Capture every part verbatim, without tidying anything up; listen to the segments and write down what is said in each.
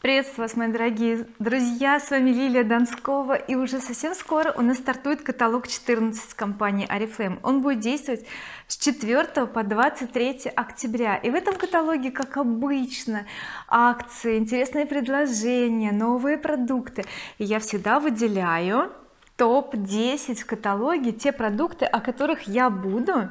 Приветствую вас, мои дорогие друзья, с вами Лилия Донскова, и уже совсем скоро у нас стартует каталог четырнадцать компании oriflame. Он будет действовать с четвёртого по двадцать третье октября, и в этом каталоге, как обычно, акции, интересные предложения, новые продукты, и я всегда выделяю топ десять в каталоге, те продукты, о которых я буду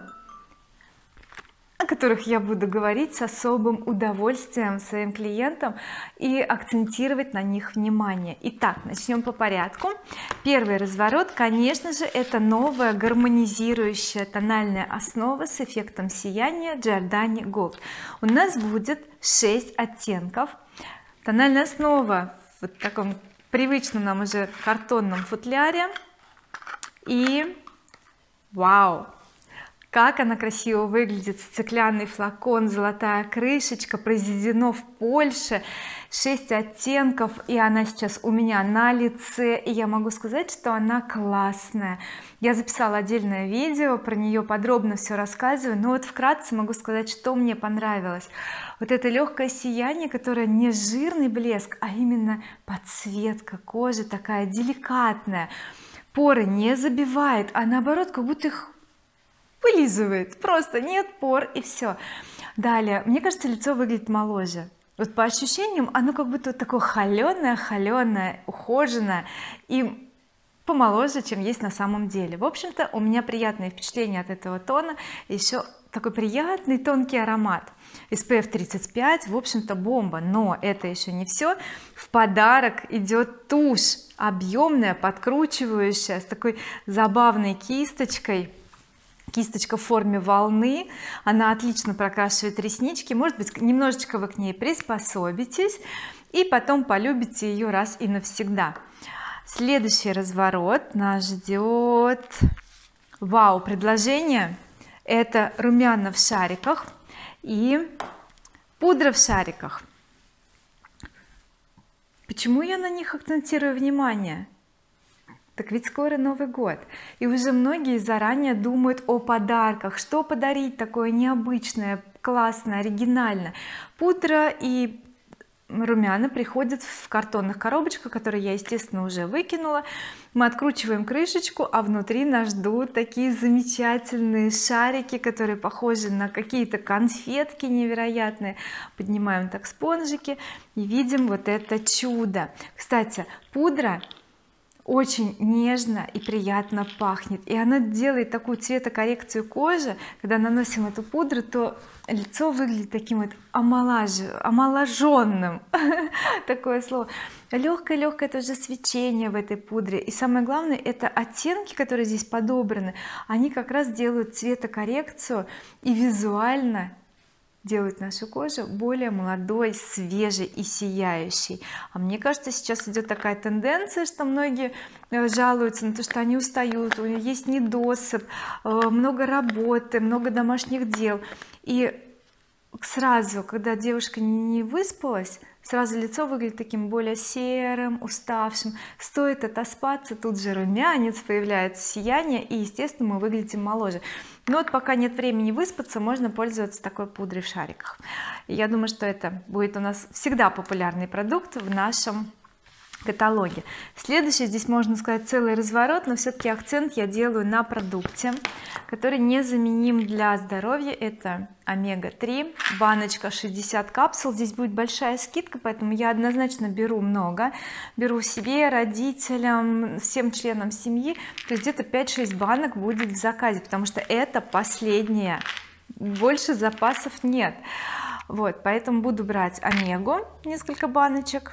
о которых я буду говорить с особым удовольствием своим клиентам и акцентировать на них внимание. Итак, начнем по порядку. Первый разворот, конечно же, это новая гармонизирующая тональная основа с эффектом сияния Giordani Gold. У нас будет шесть оттенков. Тональная основа в вот таком привычном нам уже картонном футляре, и вау, как она красиво выглядит! Стеклянный флакон, золотая крышечка, произведено в Польше, шесть оттенков, и она сейчас у меня на лице, и я могу сказать, что она классная. Я записала отдельное видео, про нее подробно все рассказываю, но вот вкратце могу сказать, что мне понравилось. Вот это легкое сияние, которое не жирный блеск, а именно подсветка кожи, такая деликатная, поры не забивает, а наоборот, как будто их вылизывает, просто нет пор, и все. Далее, мне кажется, лицо выглядит моложе. Вот по ощущениям оно как будто вот такое холеное холеное, ухоженное и помоложе, чем есть на самом деле. В общем-то, у меня приятное впечатление от этого тона, еще такой приятный тонкий аромат. эс пэ эф тридцать пять, в общем-то, бомба. Но это еще не все. В подарок идет тушь объемная, подкручивающая, с такой забавной кисточкой. Кисточка в форме волны, она отлично прокрашивает реснички. Может быть, немножечко вы к ней приспособитесь и потом полюбите ее раз и навсегда. Следующий разворот нас ждет вау предложение. Это румяна в шариках и пудра в шариках. Почему я на них акцентирую внимание? Так ведь скоро Новый год, и уже многие заранее думают о подарках, что подарить такое необычное, классное, оригинальное. Пудра и румяна приходят в картонных коробочках, которые я, естественно, уже выкинула. Мы откручиваем крышечку, а внутри нас ждут такие замечательные шарики, которые похожи на какие-то конфетки невероятные. Поднимаем так спонжики и видим вот это чудо. Кстати, пудра очень нежно и приятно пахнет, и она делает такую цветокоррекцию кожи. Когда наносим эту пудру, то лицо выглядит таким вот омолаж... омоложенным такое слово. Легкое-легкое тоже свечение в этой пудре, и самое главное, это оттенки, которые здесь подобраны, они как раз делают цветокоррекцию и визуально делают нашу кожу более молодой, свежей и сияющей. А мне кажется, сейчас идет такая тенденция, что многие жалуются на то, что они устают, у них есть недосып, много работы, много домашних дел, и сразу, когда девушка не выспалась, сразу лицо выглядит таким более серым, уставшим. Стоит отоспаться, тут же румянец, появляется сияние, и естественно мы выглядим моложе. Но вот пока нет времени выспаться, можно пользоваться такой пудрой в шариках. И я думаю, что это будет у нас всегда популярный продукт в нашем каталоге. Следующий, здесь можно сказать целый разворот, но все-таки акцент я делаю на продукте, который незаменим для здоровья. Это омега три, баночка шестьдесят капсул. Здесь будет большая скидка, поэтому я однозначно беру много, беру себе, родителям, всем членам семьи, то есть где-то пять-шесть банок будет в заказе, потому что это последняя, больше запасов нет. Вот, поэтому буду брать омегу, несколько баночек,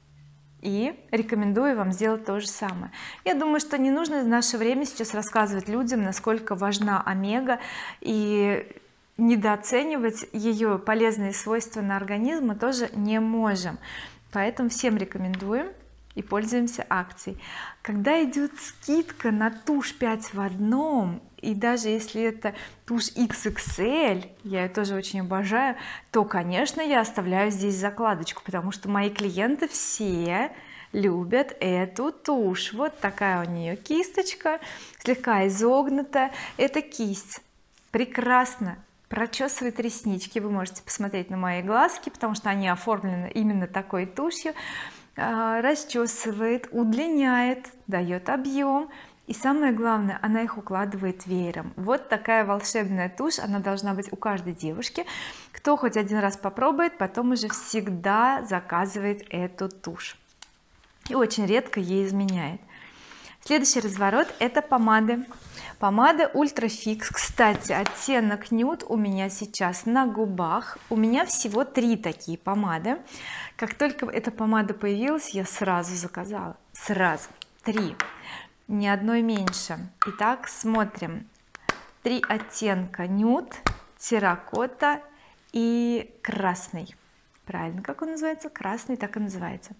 и рекомендую вам сделать то же самое. Я думаю, что не нужно в наше время сейчас рассказывать людям, насколько важна омега, и недооценивать ее полезные свойства на организм мы тоже не можем, поэтому всем рекомендуем и пользуемся акцией. Когда идет скидка на тушь пять в одном, и даже если это тушь икс икс эль, я ее тоже очень обожаю, то конечно я оставляю здесь закладочку, потому что мои клиенты все любят эту тушь. Вот такая у нее кисточка, слегка изогнутая. Эта кисть прекрасно прочесывает реснички. Вы можете посмотреть на мои глазки, потому что они оформлены именно такой тушью. Расчесывает, удлиняет, дает объем, и самое главное, она их укладывает веером. Вот такая волшебная тушь, она должна быть у каждой девушки. Кто хоть один раз попробует, потом уже всегда заказывает эту тушь и очень редко ей изменяет. Следующий разворот — это помады. Помада Ultra Fix, кстати, оттенок нюд у меня сейчас на губах. У меня всего три такие помады. Как только эта помада появилась, я сразу заказала, сразу три, ни одной меньше. Итак, смотрим. Три оттенка: нюд, терракота и красный. Правильно, как он называется? Красный, так и называется.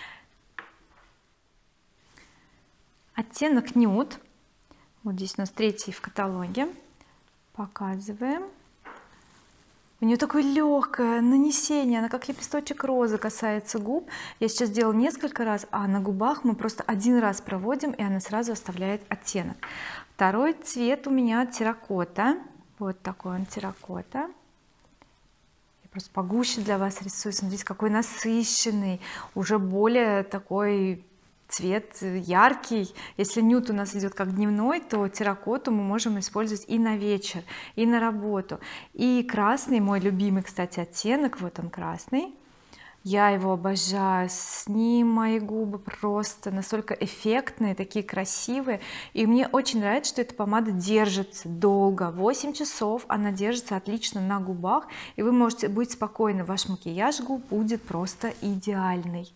Оттенок нюд, вот здесь у нас третий в каталоге, показываем. У нее такое легкое нанесение, она как лепесточек розы касается губ. Я сейчас делала несколько раз, а на губах мы просто один раз проводим, и она сразу оставляет оттенок. Второй цвет у меня терракота, вот такой он, терракота. Я просто погуще для вас рисую. Смотрите, какой насыщенный, уже более такой цвет яркий. Если нюд у нас идет как дневной, то терракоту мы можем использовать и на вечер, и на работу. И красный, мой любимый, кстати, оттенок, вот он, красный, я его обожаю, с ним мои губы просто настолько эффектные, такие красивые. И мне очень нравится, что эта помада держится долго, восемь часов она держится отлично на губах, и вы можете быть спокойны, ваш макияж губ будет просто идеальный.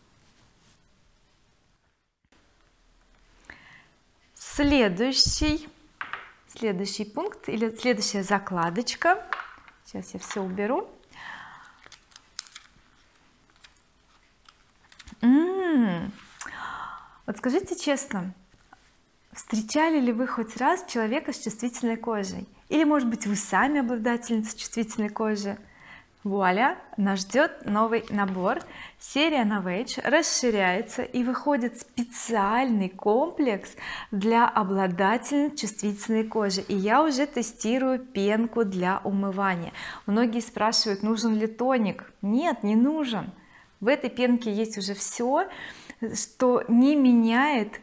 Следующий следующий пункт или следующая закладочка, сейчас я все уберу. М-м-м. Вот скажите честно, встречали ли вы хоть раз человека с чувствительной кожей, или может быть вы сами обладательница чувствительной кожи? Вуаля, нас ждет новый набор. Серия Novage расширяется, и выходит специальный комплекс для обладательниц чувствительной кожи. И я уже тестирую пенку для умывания. Многие спрашивают, нужен ли тоник. Нет, не нужен. В этой пенке есть уже все, что не меняет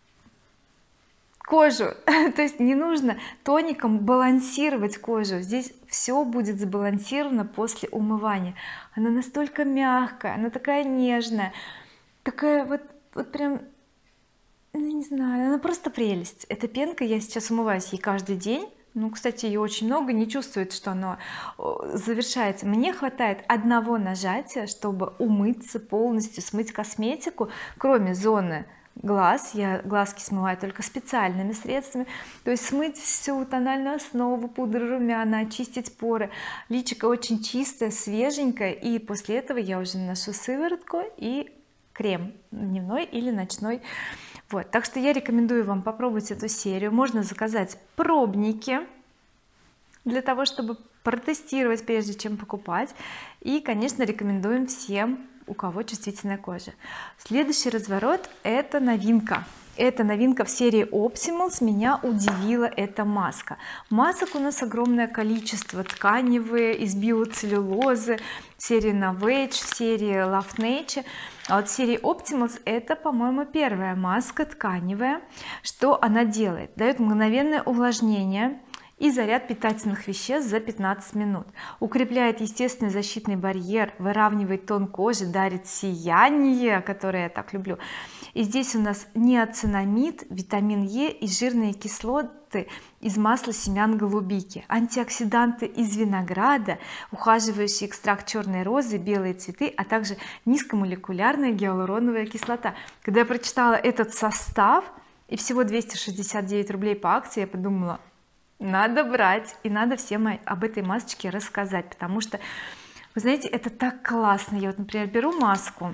кожу. То есть не нужно тоником балансировать кожу, здесь все будет сбалансировано после умывания. Она настолько мягкая, она такая нежная, такая вот вот прям, ну, не знаю, она просто прелесть. Эта пенка, я сейчас умываюсь ей каждый день. Ну, кстати, ее очень много, не чувствует, что оно завершается. Мне хватает одного нажатия, чтобы умыться полностью, смыть косметику, кроме зоны глаз. Я глазки смываю только специальными средствами, то есть смыть всю тональную основу, пудру, румяна, очистить поры. Личико очень чистое, свеженькое, и после этого я уже наношу сыворотку и крем дневной или ночной. Вот, так что я рекомендую вам попробовать эту серию. Можно заказать пробники для того, чтобы протестировать, прежде чем покупать. И, конечно, рекомендуем всем, у кого чувствительная кожа. Следующий разворот — это новинка. Это новинка в серии Optimals. Меня удивила эта маска. Масок у нас огромное количество, тканевые, из биоцеллюлозы, в серии Novage, в серии Love Nature. А вот в серии Optimals это, по-моему, первая маска тканевая. Что она делает? Дает мгновенное увлажнение и заряд питательных веществ за пятнадцать минут, укрепляет естественный защитный барьер, выравнивает тон кожи, дарит сияние, которое я так люблю. И здесь у нас неоцинамид, витамин Е и жирные кислоты из масла семян голубики, антиоксиданты из винограда, ухаживающий экстракт черной розы, белые цветы, а также низкомолекулярная гиалуроновая кислота. Когда я прочитала этот состав и всего двести шестьдесят девять рублей по акции, я подумала, надо брать, и надо всем об этой масочке рассказать, потому что, вы знаете, это так классно. Я вот, например, беру маску,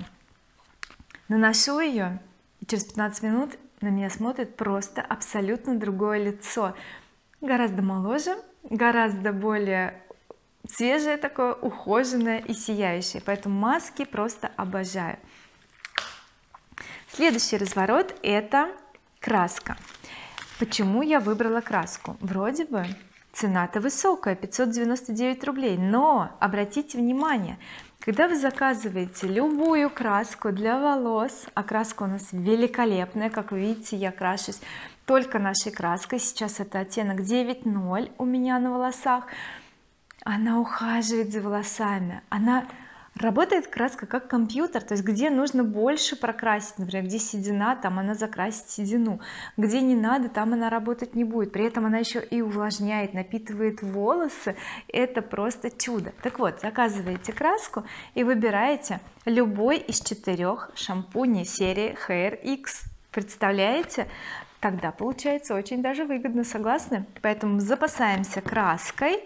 наношу ее, и через пятнадцать минут на меня смотрит просто абсолютно другое лицо, гораздо моложе, гораздо более свежее, такое ухоженное и сияющее. Поэтому маски просто обожаю. Следующий разворот — это краска. Почему я выбрала краску? Вроде бы цена-то высокая, пятьсот девяносто девять рублей, но обратите внимание, когда вы заказываете любую краску для волос, а краска у нас великолепная, как вы видите, я крашусь только нашей краской, сейчас это оттенок девять ноль у меня на волосах, она ухаживает за волосами, она работает краска как компьютер, то есть где нужно больше прокрасить, например, где седина, там она закрасит седину, где не надо, там она работать не будет, при этом она еще и увлажняет, напитывает волосы, это просто чудо. Так вот, заказываете краску и выбираете любой из четырех шампуней серии Hair X, представляете, тогда получается очень даже выгодно, согласны? Поэтому запасаемся краской,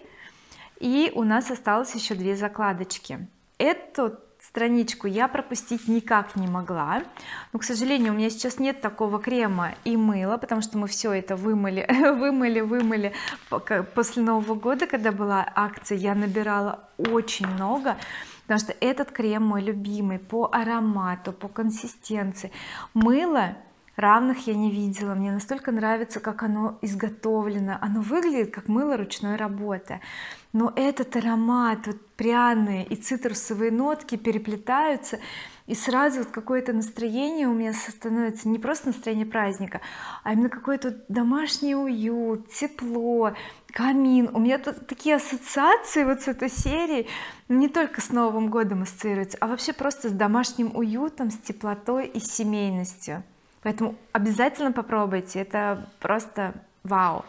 и у нас осталось еще две закладочки. Эту страничку я пропустить никак не могла, но к сожалению у меня сейчас нет такого крема и мыла, потому что мы все это вымыли вымыли вымыли после Нового года, когда была акция, я набирала очень много, потому что этот крем мой любимый по аромату, по консистенции. Мыло равных я не видела, мне настолько нравится, как оно изготовлено, оно выглядит как мыло ручной работы, но этот аромат, вот пряные и цитрусовые нотки переплетаются, и сразу вот какое-то настроение у меня становится, не просто настроение праздника, а именно какой-то домашний уют, тепло, камин. У меня тут такие ассоциации вот с этой серией, не только с Новым годом ассоциируются, а вообще просто с домашним уютом, с теплотой и семейностью. Поэтому обязательно попробуйте, это просто вау.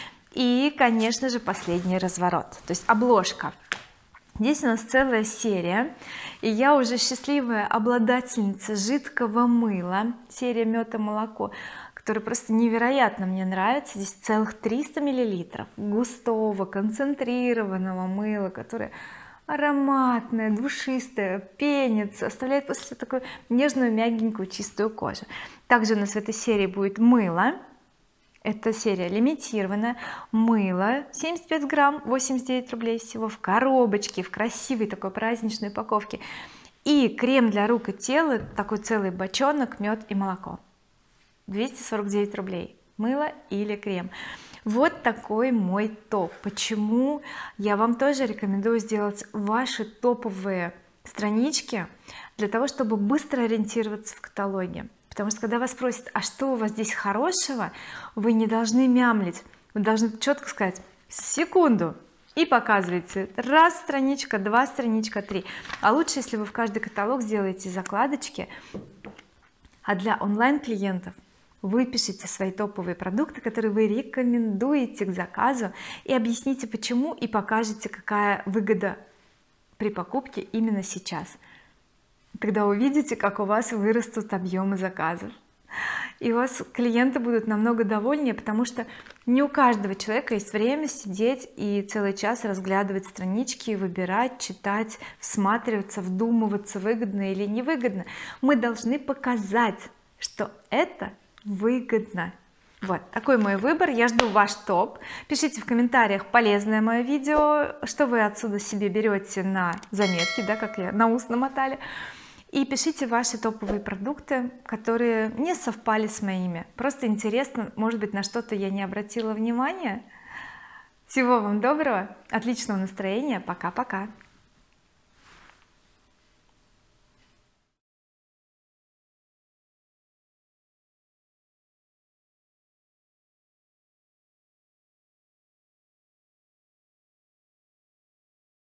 И конечно же последний разворот, то есть обложка. Здесь у нас целая серия, и я уже счастливая обладательница жидкого мыла, серия мед и молоко, которая просто невероятно мне нравится. Здесь целых триста миллилитров густого концентрированного мыла, которое ароматная, душистая, пенится, оставляет после себя такую нежную, мягенькую, чистую кожу. Также у нас в этой серии будет мыло, эта серия лимитированная, мыло семьдесят пять грамм, восемьдесят девять рублей всего, в коробочке, в красивой такой праздничной упаковке, и крем для рук и тела, такой целый бочонок, мед и молоко, двести сорок девять рублей, мыло или крем. Вот такой мой топ. Почему я вам тоже рекомендую сделать ваши топовые странички, для того чтобы быстро ориентироваться в каталоге, потому что когда вас спросят, а что у вас здесь хорошего, вы не должны мямлить, вы должны четко сказать секунду, и показываете раз страничка, два страничка, три. А лучше, если вы в каждый каталог сделаете закладочки, а для онлайн клиентов вы пишите свои топовые продукты, которые вы рекомендуете к заказу, и объясните почему, и покажете, какая выгода при покупке именно сейчас. Тогда увидите, как у вас вырастут объемы заказов, и у вас клиенты будут намного довольнее, потому что не у каждого человека есть время сидеть и целый час разглядывать странички, выбирать, читать, всматриваться, вдумываться, выгодно или невыгодно. Мы должны показать, что это выгодно. Вот такой мой выбор. Я жду ваш топ. Пишите в комментариях, полезное мое видео, что вы отсюда себе берете на заметки, да, как я на ус намотали, и пишите ваши топовые продукты, которые не совпали с моими. Просто интересно, может быть, на что-то я не обратила внимания. Всего вам доброго, отличного настроения, пока-пока.